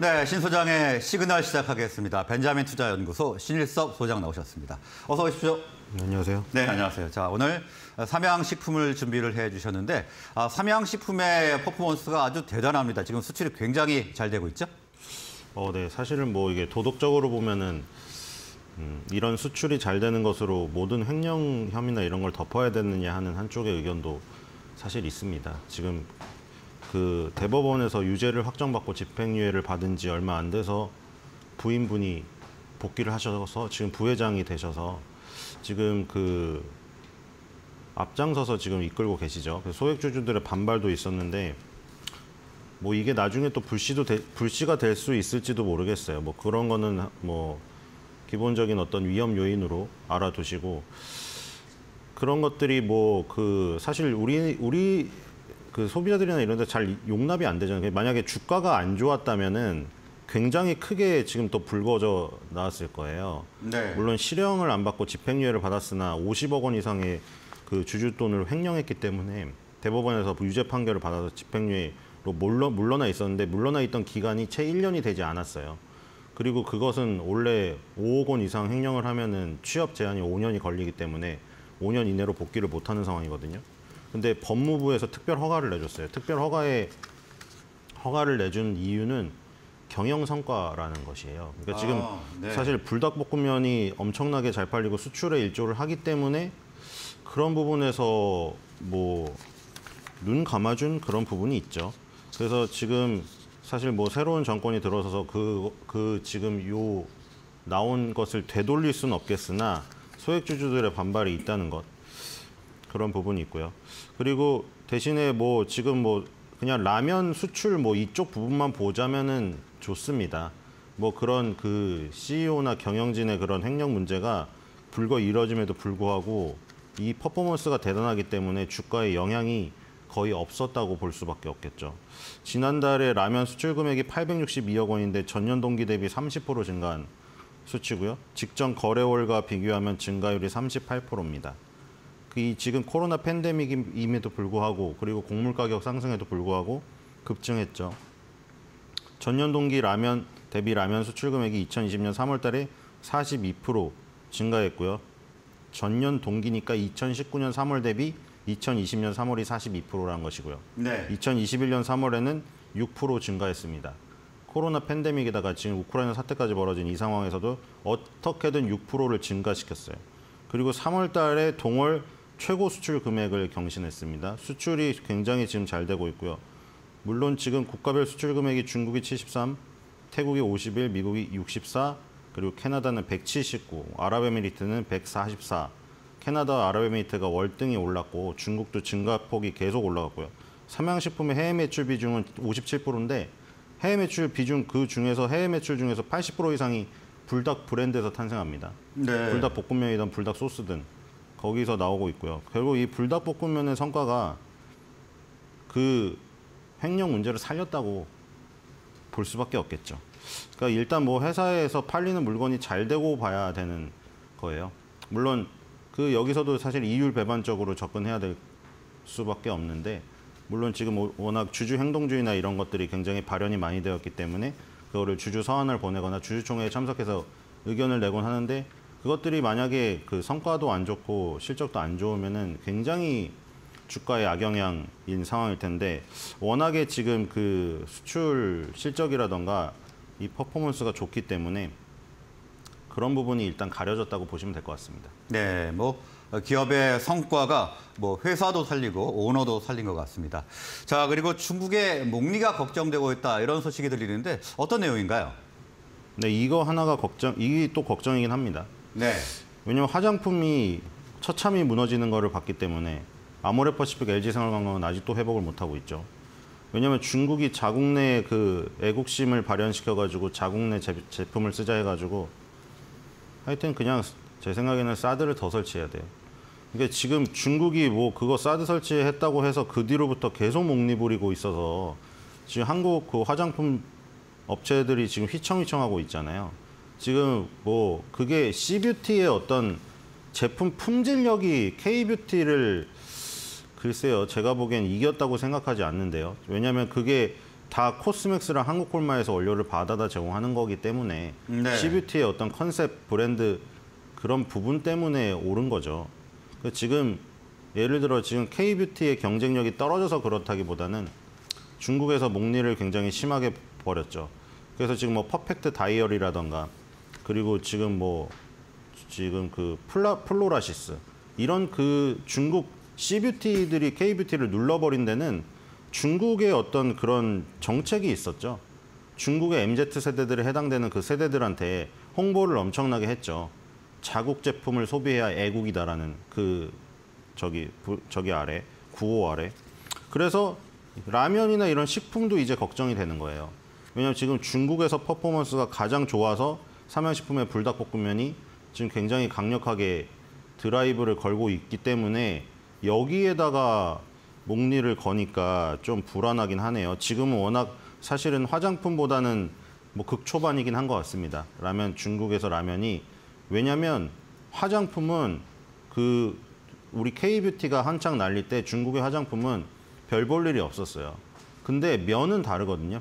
네, 신 소장의 시그널 시작하겠습니다. 벤자민 투자연구소 신일섭 소장 나오셨습니다. 어서 오십시오. 안녕하세요. 네, 안녕하세요. 자, 오늘 삼양식품을 준비를 해주셨는데 삼양식품의 퍼포먼스가 아주 대단합니다. 지금 수출이 굉장히 잘 되고 있죠? 네, 사실은 뭐 이게 도덕적으로 보면은 이런 수출이 잘 되는 것으로 모든 횡령 혐의나 이런 걸 덮어야 되느냐 하는 한쪽의 의견도 사실 있습니다. 지금 그 대법원에서 유죄를 확정받고 집행유예를 받은 지 얼마 안 돼서 부인분이 복귀를 하셔서 지금 부회장이 되셔서 지금 그 앞장서서 지금 이끌고 계시죠. 소액주주들의 반발도 있었는데 뭐 이게 나중에 또 불씨가 될 수 있을지도 모르겠어요. 뭐 그런 거는 뭐 기본적인 어떤 위험 요인으로 알아두시고 그런 것들이 뭐 그 사실 우리 그 소비자들이나 이런 데 잘 용납이 안 되잖아요. 만약에 주가가 안 좋았다면은 굉장히 크게 지금 또 불거져 나왔을 거예요. 네. 물론 실형을 안 받고 집행유예를 받았으나 50억 원 이상의 그 주주돈을 횡령했기 때문에 대법원에서 유죄 판결을 받아서 집행유예로 물러나 있었는데 물러나 있던 기간이 채 1년이 되지 않았어요. 그리고 그것은 원래 5억 원 이상 횡령을 하면은 취업 제한이 5년이 걸리기 때문에 5년 이내로 복귀를 못하는 상황이거든요. 근데 법무부에서 특별 허가를 내줬어요. 특별 허가를 내준 이유는 경영 성과라는 것이에요. 그러니까 지금 네. 사실 불닭볶음면이 엄청나게 잘 팔리고 수출에 일조를 하기 때문에 그런 부분에서 뭐 눈 감아준 그런 부분이 있죠. 그래서 지금 사실 뭐 새로운 정권이 들어서서 지금 요 나온 것을 되돌릴 수는 없겠으나 소액주주들의 반발이 있다는 것. 그런 부분이 있고요. 그리고 대신에 뭐 지금 뭐 그냥 라면 수출 뭐 이쪽 부분만 보자면은 좋습니다. 뭐 그런 그 CEO나 경영진의 그런 횡령 문제가 불거 이뤄짐에도 불구하고 이 퍼포먼스가 대단하기 때문에 주가에 영향이 거의 없었다고 볼 수밖에 없겠죠. 지난달에 라면 수출 금액이 862억 원인데 전년 동기 대비 30% 증가한 수치고요. 직전 거래월과 비교하면 증가율이 38%입니다. 이 지금 코로나 팬데믹임에도 불구하고 그리고 곡물 가격 상승에도 불구하고 급증했죠. 전년 동기 라면 대비 라면 수출 금액이 2020년 3월 달에 42% 증가했고요. 전년 동기니까 2019년 3월 대비 2020년 3월이 42%라는 것이고요. 네. 2021년 3월에는 6% 증가했습니다. 코로나 팬데믹에다가 지금 우크라이나 사태까지 벌어진 이 상황에서도 어떻게든 6%를 증가시켰어요. 그리고 3월 달에 동월 최고 수출 금액을 경신했습니다. 수출이 굉장히 지금 잘 되고 있고요. 물론 지금 국가별 수출 금액이 중국이 73, 태국이 51, 미국이 64, 그리고 캐나다는 179, 아랍에미리트는 144. 캐나다와 아랍에미리트가 월등히 올랐고 중국도 증가폭이 계속 올라갔고요. 삼양식품의 해외 매출 비중은 57%인데 해외 매출 비중 그 중에서 해외 매출 중에서 80% 이상이 불닭 브랜드에서 탄생합니다. 네. 불닭 볶음면이든 불닭 소스든 거기서 나오고 있고요. 결국 이 불닭 볶음면의 성과가 그 횡령 문제를 살렸다고 볼 수밖에 없겠죠. 그러니까 일단 뭐 회사에서 팔리는 물건이 잘 되고 봐야 되는 거예요. 물론 그 여기서도 사실 이율 배반적으로 접근해야 될 수밖에 없는데 물론 지금 워낙 주주 행동주의나 이런 것들이 굉장히 발현이 많이 되었기 때문에 그거를 주주 서한을 보내거나 주주총회에 참석해서 의견을 내곤 하는데 그것들이 만약에 그 성과도 안 좋고 실적도 안 좋으면은 굉장히 주가에 악영향인 상황일 텐데 워낙에 지금 그 수출 실적이라던가 이 퍼포먼스가 좋기 때문에 그런 부분이 일단 가려졌다고 보시면 될 것 같습니다. 네, 뭐 기업의 성과가 뭐 회사도 살리고 오너도 살린 것 같습니다. 자, 그리고 중국의 목리가 걱정되고 있다 이런 소식이 들리는데 어떤 내용인가요? 네, 이거 하나가 이게 또 걱정이긴 합니다. 네. 왜냐면 화장품이 처참히 무너지는 거를 봤기 때문에 아모레퍼시픽 LG생활건강은 아직도 회복을 못하고 있죠. 왜냐면 중국이 자국 내 그 애국심을 발현시켜가지고 자국 내 제품을 쓰자 해가지고 하여튼 그냥 제 생각에는 사드를 더 설치해야 돼요. 그러니까 지금 중국이 뭐 그거 사드 설치했다고 해서 그 뒤로부터 계속 목리 부리고 있어서 지금 한국 그 화장품 업체들이 지금 휘청휘청하고 있잖아요. 지금 뭐 그게 C뷰티의 어떤 제품 품질력이 K뷰티를 글쎄요, 제가 보기엔 이겼다고 생각하지 않는데요. 왜냐하면 그게 다 코스맥스랑 한국콜마에서 원료를 받아다 제공하는 거기 때문에 네. C뷰티의 어떤 컨셉, 브랜드 그런 부분 때문에 오른 거죠. 지금 예를 들어 지금 K뷰티의 경쟁력이 떨어져서 그렇다기보다는 중국에서 목리를 굉장히 심하게 버렸죠. 그래서 지금 뭐 퍼펙트 다이어리라던가 그리고 지금 그 플로라시스 이런 그 중국 C뷰티들이 K뷰티를 눌러버린 데는 중국의 어떤 그런 정책이 있었죠. 중국의 MZ세대들에 해당되는 그 세대들한테 홍보를 엄청나게 했죠. 자국 제품을 소비해야 애국이다라는 그 저기 아래 구호 아래. 그래서 라면이나 이런 식품도 이제 걱정이 되는 거예요. 왜냐하면 지금 중국에서 퍼포먼스가 가장 좋아서 삼양식품의 불닭볶음면이 지금 굉장히 강력하게 드라이브를 걸고 있기 때문에 여기에다가 목리를 거니까 좀 불안하긴 하네요. 지금은 워낙 사실은 화장품보다는 뭐 극초반이긴 한 것 같습니다. 중국에서 라면이. 왜냐하면 화장품은 그 우리 K뷰티가 한창 날릴 때 중국의 화장품은 별 볼 일이 없었어요. 근데 면은 다르거든요.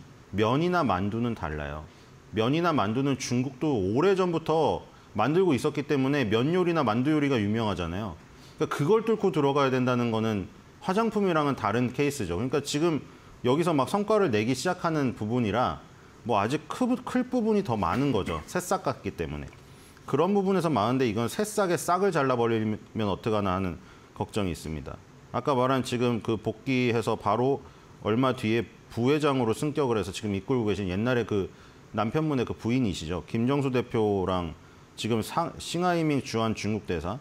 면이나 만두는 달라요. 면이나 만두는 중국도 오래전부터 만들고 있었기 때문에 면 요리나 만두 요리가 유명하잖아요. 그러니까 그걸 뚫고 들어가야 된다는 거는 화장품이랑은 다른 케이스죠. 그러니까 지금 여기서 막 성과를 내기 시작하는 부분이라 뭐 아직 클 부분이 더 많은 거죠. 새싹 같기 때문에. 그런 부분에서 많은데 이건 새싹에 싹을 잘라버리면 어떡하나 하는 걱정이 있습니다. 아까 말한 지금 그 복귀해서 바로 얼마 뒤에 부회장으로 승격을 해서 지금 이끌고 계신 옛날에 그 남편분의 그 부인이시죠. 김정수 대표랑 지금 싱하이밍 주한 중국 대사.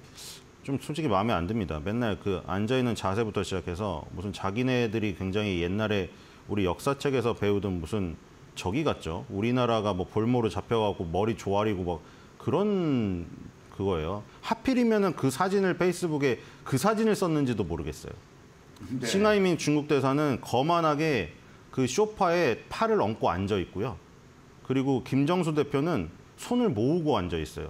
좀 솔직히 마음에 안 듭니다. 맨날 그 앉아있는 자세부터 시작해서 무슨 자기네들이 굉장히 옛날에 우리 역사책에서 배우던 무슨 저기 같죠. 우리나라가 뭐 볼모로 잡혀가고 머리 조아리고 막 그런 그거예요. 하필이면은 그 사진을 페이스북에 그 사진을 썼는지도 모르겠어요. 네. 싱하이밍 중국 대사는 거만하게 그 소파에 팔을 얹고 앉아 있고요. 그리고 김정수 대표는 손을 모으고 앉아 있어요.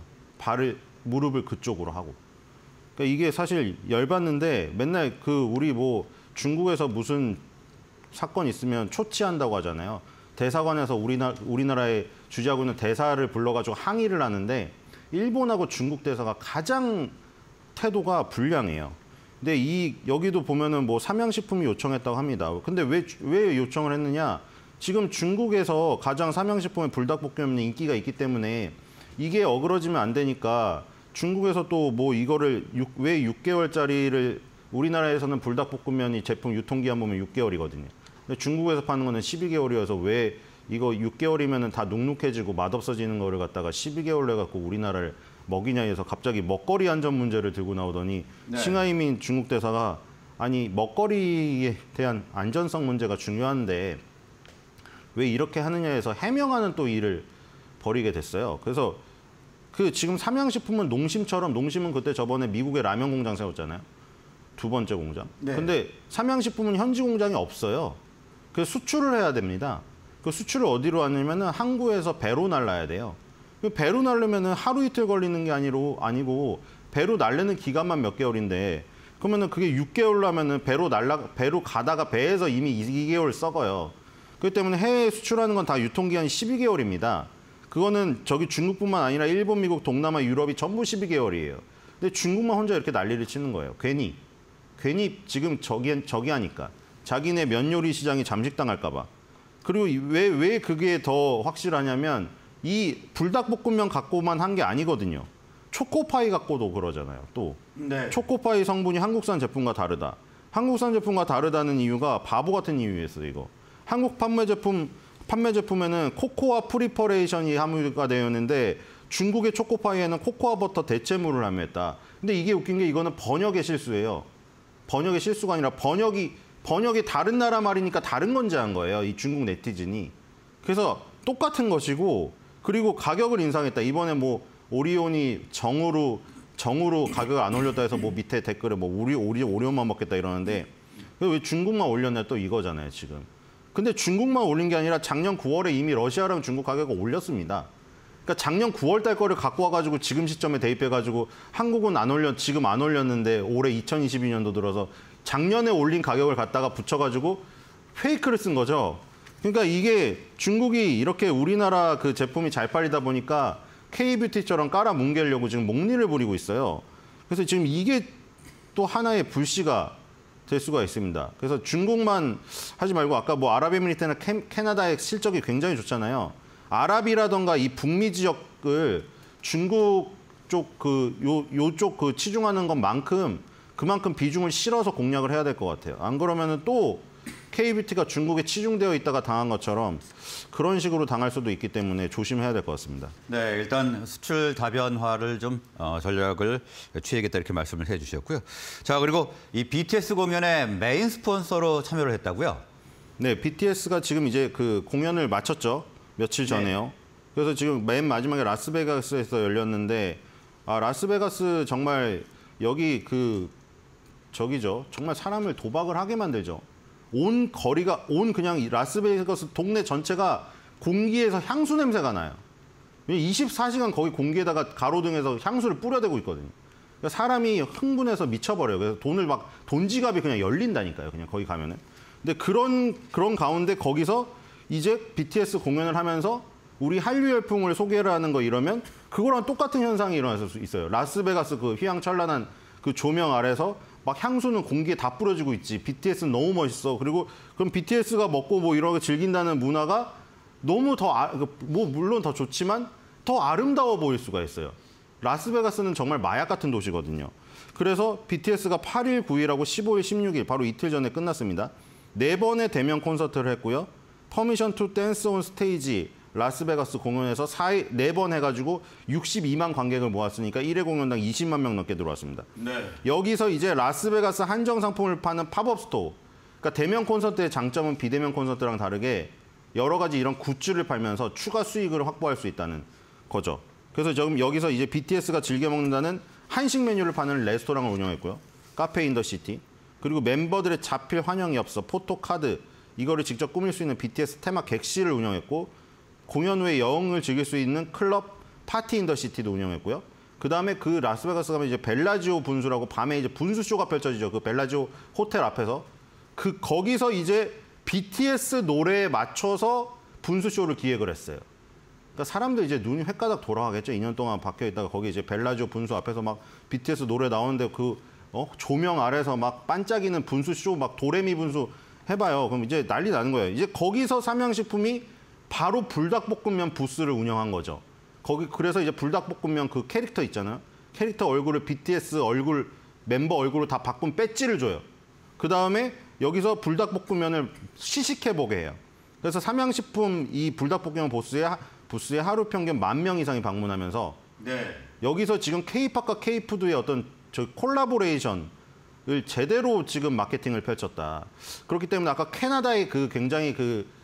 무릎을 그쪽으로 하고. 그러니까 이게 사실 열받는데 맨날 그 우리 뭐 중국에서 무슨 사건 있으면 초치한다고 하잖아요. 대사관에서 우리나라에 주재하고 있는 대사를 불러가지고 항의를 하는데 일본하고 중국 대사가 가장 태도가 불량해요. 근데 여기도 보면은 뭐 삼양식품이 요청했다고 합니다. 근데 왜 요청을 했느냐? 지금 중국에서 가장 삼양식품의 불닭볶음면이 인기가 있기 때문에 이게 어그러지면 안 되니까 중국에서 또 뭐 이거를 왜 6개월짜리를 우리나라에서는 불닭볶음면이 제품 유통기한 보면 6개월이거든요. 근데 중국에서 파는 거는 12개월이어서 왜 이거 6개월이면은 다 눅눅해지고 맛없어지는 거를 갖다가 12개월로 해갖고 우리나라를 먹이냐 해서 갑자기 먹거리 안전 문제를 들고 나오더니 네. 싱하이밍 중국 대사가 아니 먹거리에 대한 안전성 문제가 중요한데 왜 이렇게 하느냐 해서 해명하는 또 일을 벌이게 됐어요. 그래서 그 지금 삼양식품은 농심은 그때 저번에 미국에 라면 공장 세웠잖아요. 두 번째 공장. 네. 근데 삼양식품은 현지 공장이 없어요. 그래서 수출을 해야 됩니다. 그 수출을 어디로 하냐면은 항구에서 배로 날라야 돼요. 배로 날르면은 하루 이틀 걸리는 게 아니고 배로 날르는 기간만 몇 개월인데 그러면은 그게 6개월로 하면은 배로 가다가 배에서 이미 2개월 썩어요. 그렇기 때문에 해외 수출하는 건 다 유통기한이 12개월입니다. 그거는 저기 중국뿐만 아니라 일본, 미국, 동남아, 유럽이 전부 12개월이에요. 근데 중국만 혼자 이렇게 난리를 치는 거예요. 괜히 지금 저기 하니까. 자기네 면 요리 시장이 잠식당할까 봐. 그리고 왜 그게 더 확실하냐면 이 불닭볶음면 갖고만 한 게 아니거든요. 초코파이 갖고도 그러잖아요. 또 네. 초코파이 성분이 한국산 제품과 다르다. 한국산 제품과 다르다는 이유가 바보 같은 이유였어요. 이거. 한국 판매 제품에는 코코아 프리퍼레이션이 함유가 되어 있는데 중국의 초코파이에는 코코아 버터 대체물을 함유했다. 근데 이게 웃긴 게 이거는 번역의 실수예요. 번역의 실수가 아니라 번역이 다른 나라 말이니까 다른 건지 한 거예요. 이 중국 네티즌이. 그래서 똑같은 것이고 그리고 가격을 인상했다. 이번에 뭐 오리온이 정으로 가격을 안 올렸다 해서 뭐 밑에 댓글에 뭐 오리온만 먹겠다 이러는데 왜 중국만 올렸냐 또 이거잖아요, 지금. 근데 중국만 올린 게 아니라 작년 9월에 이미 러시아랑 중국 가격을 올렸습니다. 그러니까 작년 9월 달 거를 갖고 와가지고 지금 시점에 대입해가지고 한국은 지금 안 올렸는데 올해 2022년도 들어서 작년에 올린 가격을 갖다가 붙여가지고 페이크를 쓴 거죠. 그러니까 이게 중국이 이렇게 우리나라 그 제품이 잘 팔리다 보니까 K뷰티처럼 깔아 뭉개려고 지금 목리를 부리고 있어요. 그래서 지금 이게 또 하나의 불씨가 될 수가 있습니다. 그래서 중국만 하지 말고 아까 뭐 아랍에미리트나 캐나다의 실적이 굉장히 좋잖아요. 아랍이라던가 이 북미 지역을 중국 쪽 요쪽 그 치중하는 것만큼 그만큼 비중을 실어서 공략을 해야 될 것 같아요. 안 그러면은 또 K뷰티가 중국에 치중되어 있다가 당한 것처럼 그런 식으로 당할 수도 있기 때문에 조심해야 될 것 같습니다. 네, 일단 수출 다변화를 좀 전략을 취해야겠다 이렇게 말씀을 해주셨고요. 자, 그리고 이 BTS 공연에 메인 스폰서로 참여를 했다고요? 네, BTS가 지금 이제 그 공연을 마쳤죠. 며칠 전에요. 네. 그래서 지금 맨 마지막에 라스베가스에서 열렸는데 라스베가스 정말 여기 저기죠. 정말 사람을 도박을 하게 만들죠. 온 거리가 그냥 라스베가스 동네 전체가 공기에서 향수 냄새가 나요. 24시간 거기 공기에다가 가로등에서 향수를 뿌려대고 있거든요. 그러니까 사람이 흥분해서 미쳐버려요. 그래서 돈 지갑이 그냥 열린다니까요. 그냥 거기 가면은. 근데 그런 가운데 거기서 이제 BTS 공연을 하면서 우리 한류 열풍을 소개를 하는 거 이러면 그거랑 똑같은 현상이 일어날 수 있어요. 라스베가스 그 휘황찬란한 그 조명 아래서 막 향수는 공기에 다 뿌려지고 있지. BTS는 너무 멋있어. 그리고 그럼 BTS가 먹고 뭐 이런 거 즐긴다는 문화가 너무 뭐 물론 더 좋지만 더 아름다워 보일 수가 있어요. 라스베가스는 정말 마약 같은 도시거든요. 그래서 BTS가 8일, 9일하고 15일, 16일 바로 이틀 전에 끝났습니다. 4번의 대면 콘서트를 했고요. 퍼미션 투 댄스 온 스테이지 라스베가스 공연에서 4번 해가지고 62만 관객을 모았으니까 1회 공연당 20만 명 넘게 들어왔습니다. 네. 여기서 이제 라스베가스 한정 상품을 파는 팝업 스토어. 그러니까 대면 콘서트의 장점은 비대면 콘서트랑 다르게 여러 가지 이런 굿즈를 팔면서 추가 수익을 확보할 수 있다는 거죠. 그래서 지금 여기서 이제 BTS가 즐겨 먹는다는 한식 메뉴를 파는 레스토랑을 운영했고요. 카페 인 더 시티. 그리고 멤버들의 자필 환영 엽서, 포토카드 이거를 직접 꾸밀 수 있는 BTS 테마 객실을 운영했고 공연 후에 여행을 즐길 수 있는 클럽 파티 인 더 시티도 운영했고요. 그다음에 그 라스베가스 가면 이제 벨라지오 분수라고 밤에 이제 분수쇼가 펼쳐지죠. 그 벨라지오 호텔 앞에서 거기서 이제 BTS 노래에 맞춰서 분수쇼를 기획을 했어요. 그러니까 사람들 이제 눈이 횟가닥 돌아가겠죠. 2년 동안 박혀 있다가 거기 이제 벨라지오 분수 앞에서 막 BTS 노래 나오는데 조명 아래서 막 반짝이는 분수쇼 막 도레미 분수 해봐요. 그럼 이제 난리 나는 거예요. 이제 거기서 삼양식품이 바로 불닭볶음면 부스를 운영한 거죠. 그래서 이제 불닭볶음면 그 캐릭터 있잖아요. 캐릭터 얼굴을 BTS 얼굴, 멤버 얼굴로 다 바꾼 배지를 줘요. 그 다음에 여기서 불닭볶음면을 시식해보게 해요. 그래서 삼양식품 이 불닭볶음면 부스에 하루 평균 10,000명 이상이 방문하면서 네. 여기서 지금 K-팝과 K-푸드의 어떤 콜라보레이션을 제대로 지금 마케팅을 펼쳤다. 그렇기 때문에 아까 캐나다의 굉장히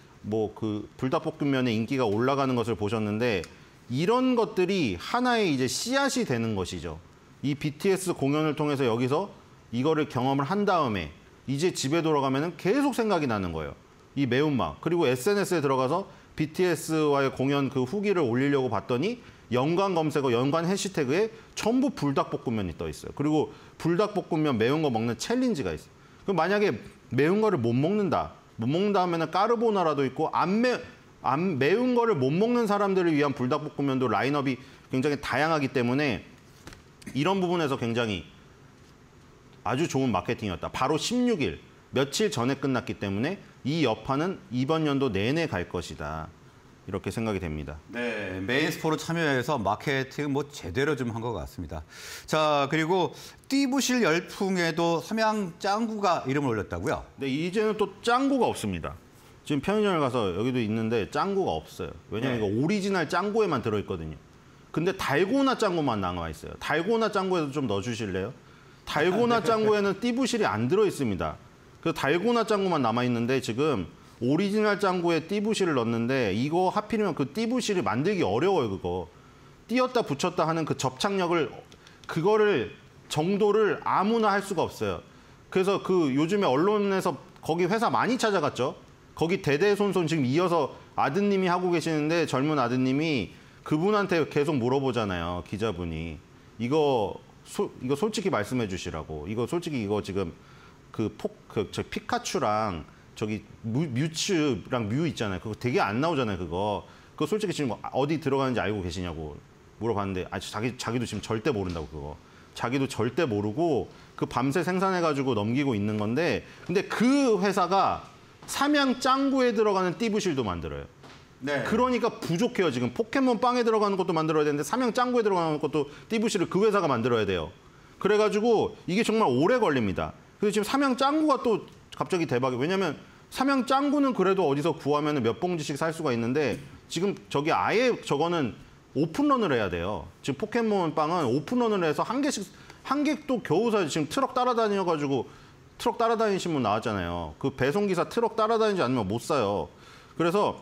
불닭볶음면의 인기가 올라가는 것을 보셨는데 이런 것들이 하나의 이제 씨앗이 되는 것이죠. 이 BTS 공연을 통해서 여기서 이거를 경험을 한 다음에 이제 집에 돌아가면은 계속 생각이 나는 거예요. 이 매운맛. 그리고 SNS에 들어가서 BTS와의 공연 그 후기를 올리려고 봤더니 연관 검색어, 연관 해시태그에 전부 불닭볶음면이 떠 있어요. 그리고 불닭볶음면 매운 거 먹는 챌린지가 있어요. 그럼 만약에 매운 거를 못 먹는다 하면은 까르보나라도 있고 안 매운 거를 못 먹는 사람들을 위한 불닭볶음면도 라인업이 굉장히 다양하기 때문에 이런 부분에서 굉장히 아주 좋은 마케팅이었다. 바로 16일, 며칠 전에 끝났기 때문에 이 여파는 이번 연도 내내 갈 것이다. 이렇게 생각이 됩니다. 네, 메인 스포로 참여해서 마케팅 제대로 좀 한 것 같습니다. 자, 그리고 띠부실 열풍에도 삼양 짱구가 이름을 올렸다고요? 네, 이제는 또 짱구가 없습니다. 지금 편의점에 가서 여기도 있는데 짱구가 없어요. 왜냐면 이거 오리지널 짱구에만 들어있거든요. 근데 달고나 짱구만 남아 있어요. 달고나 짱구에도 좀 넣어주실래요? 달고나 짱구에는 띠부실이 안 들어있습니다. 그래서 달고나 짱구만 남아 있는데 지금 오리지널 짱구에 띠부실을 넣었는데 이거 하필이면 그 띠부실이 만들기 어려워요. 그거 띄었다 붙였다 하는 그 접착력을 그거를 정도를 아무나 할 수가 없어요. 그래서 요즘에 언론에서 거기 회사 많이 찾아갔죠. 거기 대대손손 지금 이어서 아드님이 하고 계시는데 젊은 아드님이 그분한테 계속 물어보잖아요. 기자분이 이거 솔직히 말씀해 주시라고. 이거 솔직히 이거 지금 피카츄랑 저기 뮤츠랑 뮤 있잖아요. 그거 되게 안 나오잖아요. 그거 솔직히 지금 어디 들어가는지 알고 계시냐고 물어봤는데 자기도 지금 절대 모른다고 그거. 자기도 절대 모르고 그 밤새 생산해가지고 넘기고 있는 건데 근데 그 회사가 삼양 짱구에 들어가는 띠부실도 만들어요. 네. 그러니까 부족해요. 지금 포켓몬 빵에 들어가는 것도 만들어야 되는데 삼양 짱구에 들어가는 것도 띠부실을 그 회사가 만들어야 돼요. 그래가지고 이게 정말 오래 걸립니다. 그래서 지금 삼양 짱구가 또 갑자기 대박이 왜냐면 삼양 짱구는 그래도 어디서 구하면 몇 봉지씩 살 수가 있는데 지금 저기 아예 저거는 오픈런을 해야 돼요. 지금 포켓몬 빵은 오픈런을 해서 한 개도 겨우 사요. 지금 트럭 따라다녀가지고 트럭 따라다니신 분 나왔잖아요. 그 배송기사 트럭 따라다니지 않으면 못 사요. 그래서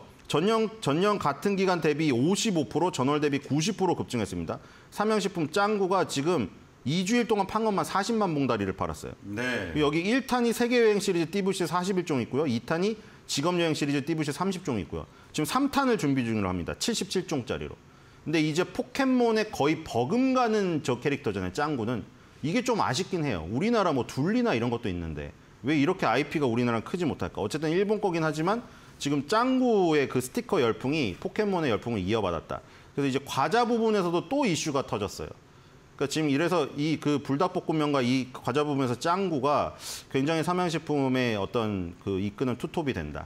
전년 같은 기간 대비 55%, 전월 대비 90% 급증했습니다. 삼양식품 짱구가 지금 2주일 동안 판 것만 40만 봉다리를 팔았어요. 네. 여기 1탄이 세계여행 시리즈 띠부시 41종 있고요. 2탄이 직업여행 시리즈 띠부시 30종 있고요. 지금 3탄을 준비 중으로 합니다. 77종짜리로. 근데 이제 포켓몬에 거의 버금가는 저 캐릭터잖아요. 짱구는. 이게 좀 아쉽긴 해요. 우리나라 뭐 둘리나 이런 것도 있는데 왜 이렇게 IP가 우리나라랑 크지 못할까? 어쨌든 일본 거긴 하지만 지금 짱구의 그 스티커 열풍이 포켓몬의 열풍을 이어받았다. 그래서 이제 과자 부분에서도 또 이슈가 터졌어요. 그러니까 지금 이래서 이 그 불닭볶음면과 이 과자 부분에서 짱구가 굉장히 삼양식품의 어떤 그 이끄는 투톱이 된다.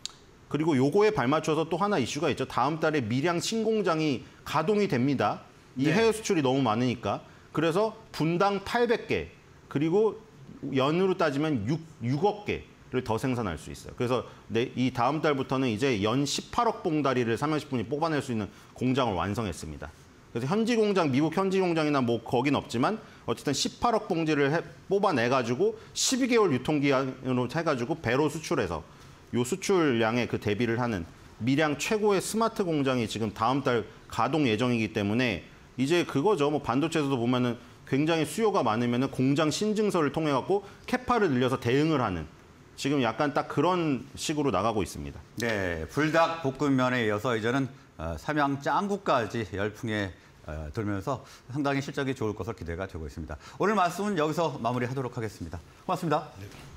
그리고 요거에 발맞춰서 또 하나 이슈가 있죠. 다음 달에 밀양 신공장이 가동이 됩니다. 이 네. 해외 수출이 너무 많으니까. 그래서 분당 800개 그리고 연으로 따지면 6억 개를 더 생산할 수 있어요. 그래서 이 다음 달부터는 이제 연 18억 봉다리를 삼양식품이 뽑아낼 수 있는 공장을 완성했습니다. 그래서 현지 공장, 미국 현지 공장이나 뭐 거긴 없지만 어쨌든 18억 봉지를 뽑아내가지고 12개월 유통기한으로 해가지고 배로 수출해서 요 수출량에 그 대비를 하는 밀양 최고의 스마트 공장이 지금 다음 달 가동 예정이기 때문에 이제 그거죠. 뭐 반도체에서도 보면은 굉장히 수요가 많으면은 공장 신증서를 통해 갖고 캐파를 늘려서 대응을 하는 지금 약간 딱 그런 식으로 나가고 있습니다. 네, 불닭볶음면에 이어서 이제는 삼양 짱구까지 열풍에 돌면서 상당히 실적이 좋을 것으로 기대가 되고 있습니다. 오늘 말씀은 여기서 마무리하도록 하겠습니다. 고맙습니다. 네.